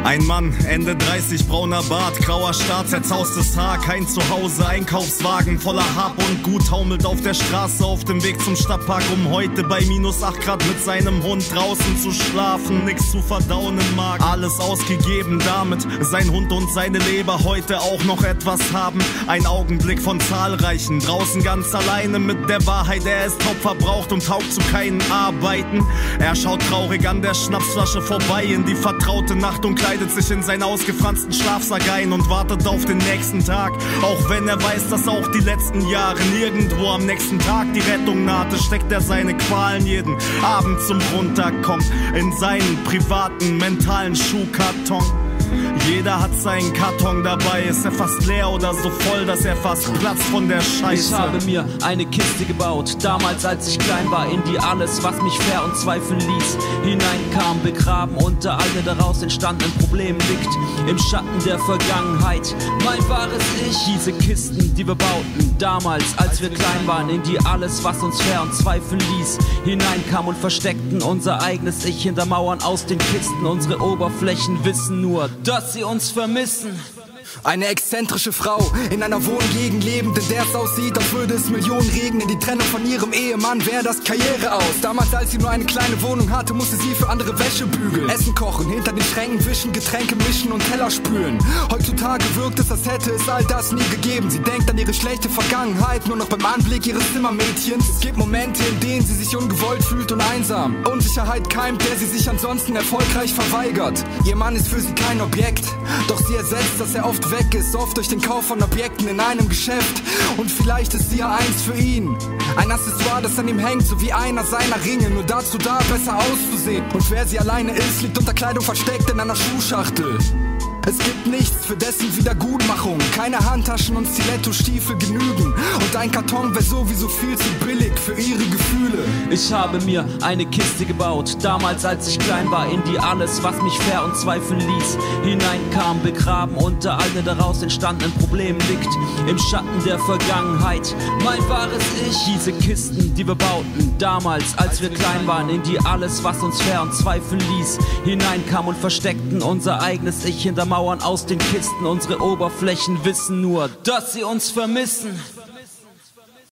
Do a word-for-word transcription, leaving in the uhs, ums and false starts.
Ein Mann, Ende dreißig, brauner Bart, grauer Start, zerzaustes Haar, kein Zuhause, Einkaufswagen voller Hab und Gut, taumelt auf der Straße auf dem Weg zum Stadtpark, um heute bei minus acht Grad mit seinem Hund draußen zu schlafen. Nix zu verdauen im Magen, alles ausgegeben, damit sein Hund und seine Leber heute auch noch etwas haben. Ein Augenblick von zahlreichen, draußen ganz alleine mit der Wahrheit, er ist hauptverbraucht und taugt zu keinen Arbeiten. Er schaut traurig an der Schnapsflasche vorbei in die vertraute Nacht und kleidet sich in seinen ausgefransten Schlafsack ein und wartet auf den nächsten Tag. Auch wenn er weiß, dass auch die letzten Jahre nirgendwo am nächsten Tag die Rettung nahte, steckt er seine Qualen jeden Abend zum Runterkommen in seinen privaten mentalen Schuhkarton. Jeder hat seinen Karton dabei, ist er fast leer oder so voll, dass er fast platzt von der Scheiße. Ich habe mir eine Kiste gebaut, damals als ich klein war, in die alles, was mich fair und zweifeln ließ, hineinkam, begraben unter all der daraus entstandenen Problemen liegt, im Schatten der Vergangenheit, mein wahres Ich. Diese Kisten, die wir bauten, damals als wir klein waren, in die alles, was uns fair und zweifeln ließ, hineinkam und versteckten unser eigenes Ich hinter Mauern aus den Kisten. Unsere Oberflächen wissen nur, dass sie uns vermissen. Eine exzentrische Frau in einer Wohngegend lebend, in der es aussieht, als würde es Millionen regnen. Die Trennung von ihrem Ehemann wäre das Karriere aus. Damals, als sie nur eine kleine Wohnung hatte, musste sie für andere Wäsche bügeln, Essen kochen, hinter den Schränken wischen, Getränke mischen und Teller spülen. Heutzutage wirkt es, als hätte es all das nie gegeben. Sie denkt an ihre schlechte Vergangenheit, nur noch beim Anblick ihres Zimmermädchens. Es gibt Momente, in denen sie sich ungewollt fühlt und einsam. Unsicherheit keimt, der sie sich ansonsten erfolgreich verweigert. Ihr Mann ist für sie kein Objekt, doch sie ersetzt, dass er oft weg ist, oft durch den Kauf von Objekten in einem Geschäft. Und vielleicht ist sie ja eins für ihn, ein Accessoire, das an ihm hängt, so wie einer seiner Ringe, nur dazu da, besser auszusehen. Und wer sie alleine ist, liegt unter Kleidung versteckt in einer Schuhschachtel. Es gibt nichts für dessen Wiedergutmachung, keine Handtaschen und Stiletto-Stiefel genügen. Und ein Karton wäre sowieso viel zu billig für ihre Gefühle. Ich habe mir eine Kiste gebaut, damals als ich klein war, in die alles, was mich fair und zweifeln ließ, hineinkam, begraben unter all der daraus entstandenen Problemen liegt, im Schatten der Vergangenheit, mein wahres Ich. Diese Kisten, die wir bauten, damals als wir klein waren, in die alles, was uns fair und zweifeln ließ, hineinkam und versteckten unser eigenes Ich hinter Mauern aus den Kisten. Unsere Oberflächen wissen nur, dass sie uns vermissen.